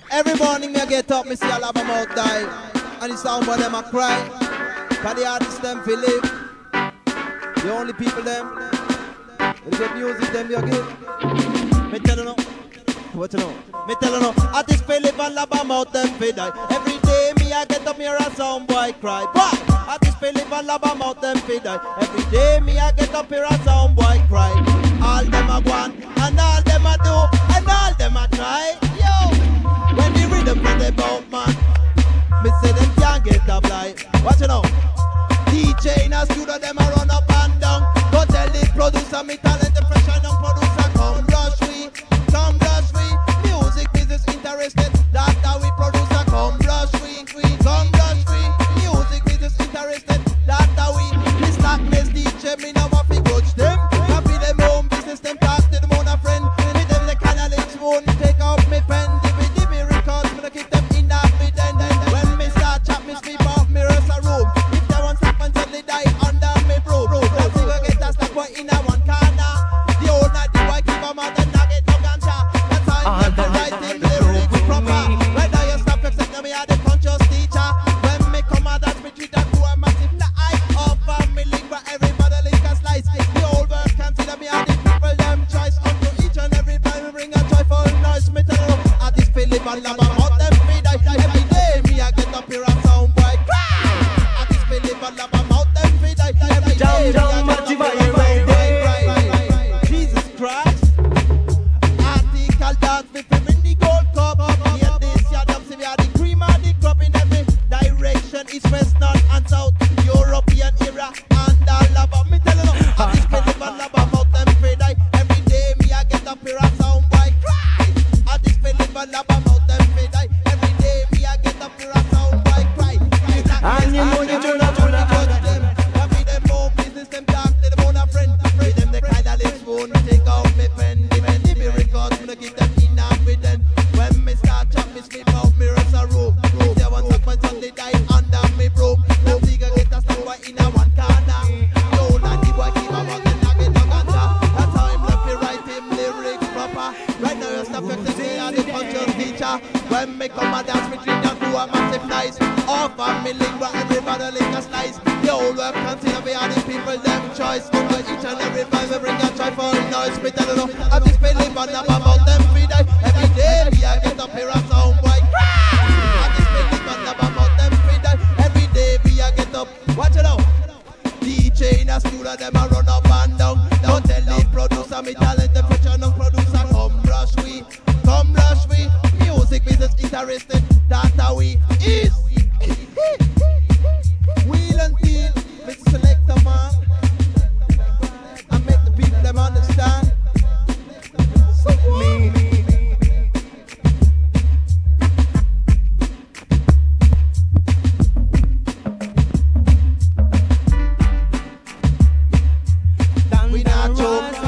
Every morning me I get up, me see a lot of mouth die. And the sound boy them a cry. Cause the artists them feel live. The only people them, the good music them you give. Me tell you no, what you know? Me tell you no, artists feel live and love mouth them feel die. Every day me I get up here and sound boy cry. Why? Artists feel live and love mouth them feel die. Every day me I get up here and sound boy cry. All them a want and all them a do and all them a try. Yo, when the rhythm get about man, me say them can't get up like. What you know? DJ in a studio them a run up and down. Go tell the producer me talent the fresh and young producer come rush we, come rush we. Music business interested, that's how we producer come rush we, come rush we. Music business interested, that's how we. This darkness DJ me now want to coach them. Happy them own business them talk to them on a friend. Me them the kind of links won't take out me pen. Give me records me to keep them in that with them. When me start chat me sleep out me rest a room. If they want stop until they die under me bro. That's if I get a stop boy in a one corner. The whole night the boy keep a mouth and not get no ganja. That's how you get right in the lyrics proper. Right now you stop except me are the conscious teacher. When me come out that's me treat that to a massive the eye of family lingua everybody link a slice. The whole world can see that me are the people them choice. Unto each and every time we bring a joyful noise. Me tell you at this Philip and love about them feed I every day me I get up here and sound boy cry. At this Philip and love about them feed I every day me I get up here and sound boy cry. Jesus Christ. Article dance with him in the gold cup. Here this ya dumb see we are the cream and the crop in every direction. East, west, north and south. European era and all about me tell you at this Philip and love about them feed I every day me I get up here and sound boy cry. At this Philip and love about them feed I every day me I get up here and sound boy cry. And you know you do not judge them. Happy them own business them talk to them on a friend. Free them the kind of lips won't take out me pen. The miracles me to keep them in and with them. When me start chat me sleep out me rest a room. If they want to find something die under me broom. Them nigga get a stop boy in a one corner. Yo like the boy keep a mouth and not get no ganja. That's how him left me write him lyrics proper. Right now you stop to say I'm the conscious teacher. When me come and dance me drink and do a massive nice. All family lingua everybody link a slice. The whole world consider we are the people them choice. Under each and every time we bring a joyful noise. Me tell you no, I'm just feeling fun about them feed I every day me I get up here and sound boy cry. I'm just feeling fun about them feed I every day me I get up. Watch it out. DJ in a studio them a run up and down. Don't tell the producer me talent the fresh and young producer come rush we, come rush we. Music business interested, that's how we is. Wheel and deal, let's select a man and make the people them understand. So me. We not joke.